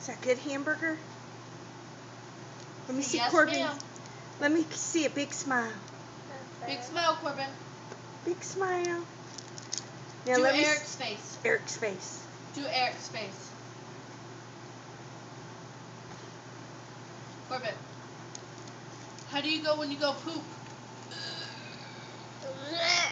Is that good hamburger? Let me see Yes, Corbin. ma'am. Let me see a big smile. Big smile, Corbin. Big smile. Now Do let me Eric's face. Eric's face. Do Eric's face. Corbin. How do you go when you go poop?